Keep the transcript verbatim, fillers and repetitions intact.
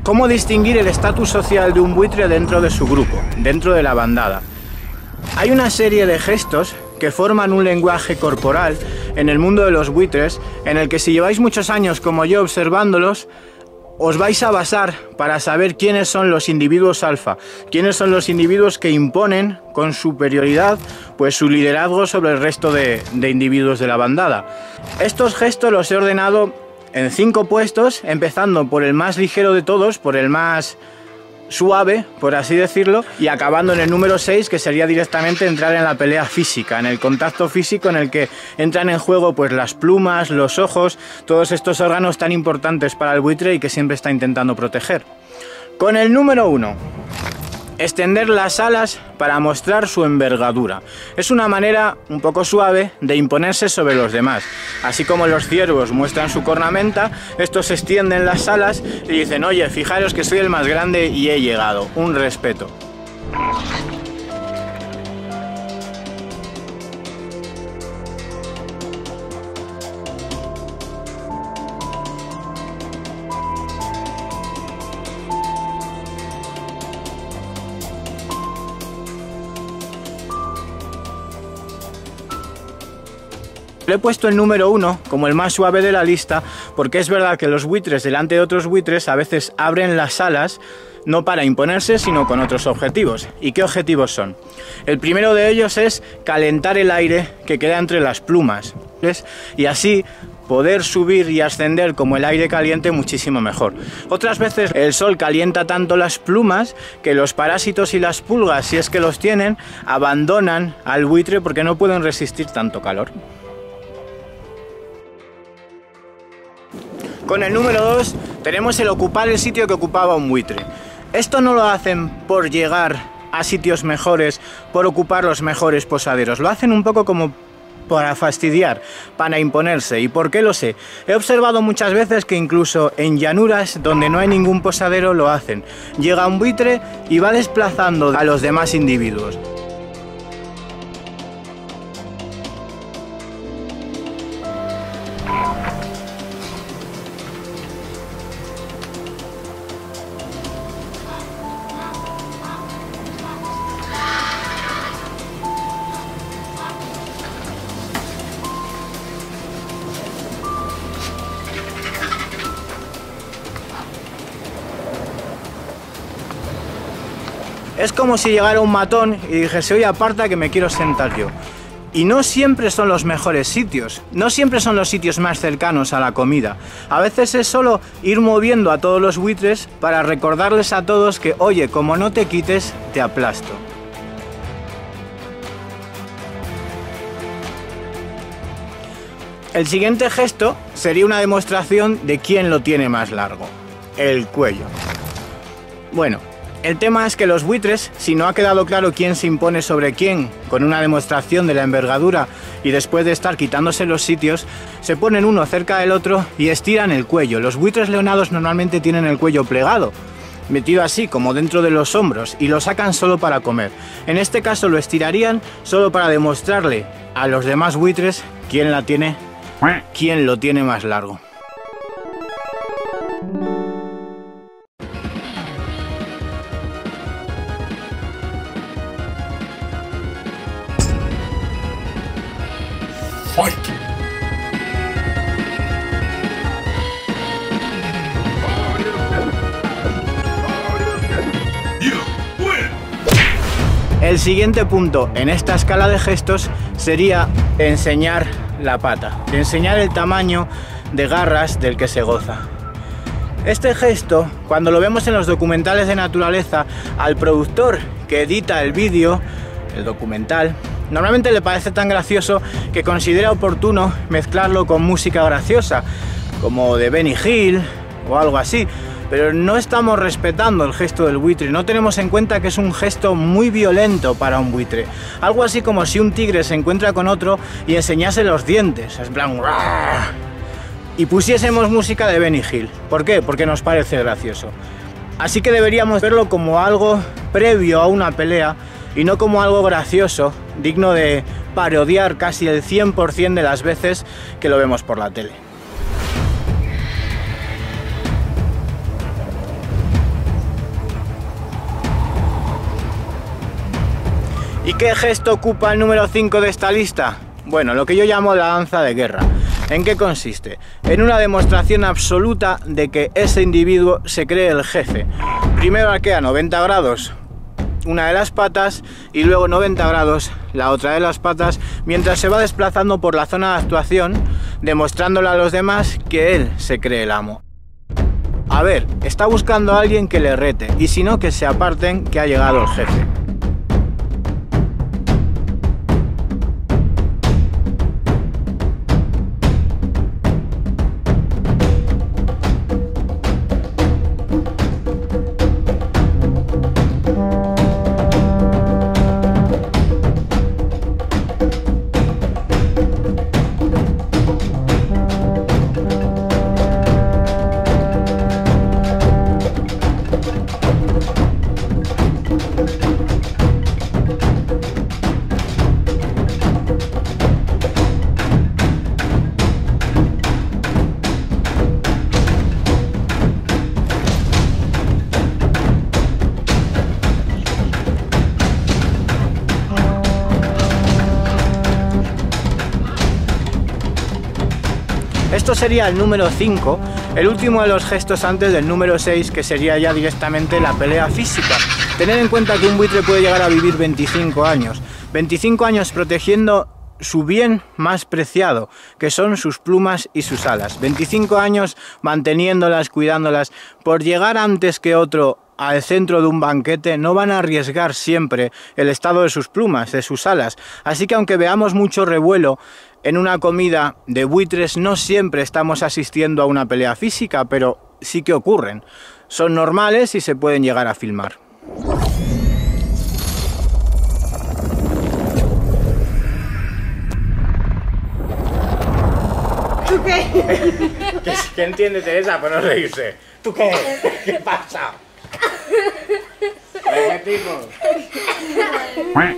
¿Cómo distinguir el estatus social de un buitre dentro de su grupo, dentro de la bandada? Hay una serie de gestos que forman un lenguaje corporal en el mundo de los buitres, en el que si lleváis muchos años como yo observándolos, os vais a basar para saber quiénes son los individuos alfa, quiénes son los individuos que imponen con superioridad pues su liderazgo sobre el resto de, de individuos de la bandada. Estos gestos los he ordenado en cinco puestos, empezando por el más ligero de todos, por el más suave, por así decirlo, y acabando en el número seis, que sería directamente entrar en la pelea física, en el contacto físico en el que entran en juego pues las plumas, los ojos, todos estos órganos tan importantes para el buitre y que siempre está intentando proteger. Con el número uno, extender las alas para mostrar su envergadura. Es una manera un poco suave de imponerse sobre los demás. Así como los ciervos muestran su cornamenta, estos extienden las alas y dicen: oye, fijaros que soy el más grande y he llegado. Un respeto. Le he puesto el número uno como el más suave de la lista porque es verdad que los buitres delante de otros buitres a veces abren las alas no para imponerse, sino con otros objetivos. ¿Y qué objetivos son? El primero de ellos es calentar el aire que queda entre las plumas, ¿ves? Y así poder subir y ascender como el aire caliente muchísimo mejor. Otras veces el sol calienta tanto las plumas que los parásitos y las pulgas, si es que los tienen, abandonan al buitre porque no pueden resistir tanto calor. Con el número dos tenemos el ocupar el sitio que ocupaba un buitre. Esto no lo hacen por llegar a sitios mejores, por ocupar los mejores posaderos. Lo hacen un poco como para fastidiar, para imponerse. ¿Y por qué lo sé? He observado muchas veces que incluso en llanuras donde no hay ningún posadero lo hacen. Llega un buitre y va desplazando a los demás individuos. Es como si llegara un matón y dijese: oye, aparta que me quiero sentar yo. Y no siempre son los mejores sitios, no siempre son los sitios más cercanos a la comida. A veces es solo ir moviendo a todos los buitres para recordarles a todos que, oye, como no te quites, te aplasto. El siguiente gesto sería una demostración de quién lo tiene más largo: el cuello. Bueno, el tema es que los buitres, si no ha quedado claro quién se impone sobre quién con una demostración de la envergadura y después de estar quitándose los sitios, se ponen uno cerca del otro y estiran el cuello. Los buitres leonados normalmente tienen el cuello plegado, metido así como dentro de los hombros, y lo sacan solo para comer. En este caso lo estirarían solo para demostrarle a los demás buitres quién la tiene, quién lo tiene más largo. Fight. El siguiente punto en esta escala de gestos sería enseñar la pata, enseñar el tamaño de garras del que se goza. Este gesto, cuando lo vemos en los documentales de naturaleza, al productor que edita el vídeo, el documental, normalmente le parece tan gracioso que considera oportuno mezclarlo con música graciosa, como de Benny Hill o algo así, pero no estamos respetando el gesto del buitre, no tenemos en cuenta que es un gesto muy violento para un buitre. Algo así como si un tigre se encuentra con otro y enseñase los dientes, en plan, ¡ruah!, y pusiésemos música de Benny Hill. ¿Por qué? Porque nos parece gracioso. Así que deberíamos verlo como algo previo a una pelea y no como algo gracioso, digno de parodiar casi el cien por cien de las veces que lo vemos por la tele. ¿Y qué gesto ocupa el número cinco de esta lista? Bueno, lo que yo llamo la danza de guerra. ¿En qué consiste? En una demostración absoluta de que ese individuo se cree el jefe. Primero arquea noventa grados una de las patas y luego noventa grados la otra de las patas, mientras se va desplazando por la zona de actuación, demostrándole a los demás que él se cree el amo. A ver, está buscando a alguien que le rete, y si no, que se aparten, que ha llegado el jefe. Esto sería el número cinco, el último de los gestos antes del número seis, que sería ya directamente la pelea física. Tened en cuenta que un buitre puede llegar a vivir veinticinco años. veinticinco años protegiendo su bien más preciado, que son sus plumas y sus alas. veinticinco años manteniéndolas, cuidándolas. Por llegar antes que otro al centro de un banquete, no van a arriesgar siempre el estado de sus plumas, de sus alas. Así que aunque veamos mucho revuelo en una comida de buitres, no siempre estamos asistiendo a una pelea física, pero sí que ocurren. Son normales y se pueden llegar a filmar. ¿Tú qué? ¿Qué, qué entiende Teresa por no reírse? ¿Tú qué? ¿Qué pasa? ¿Repetimos?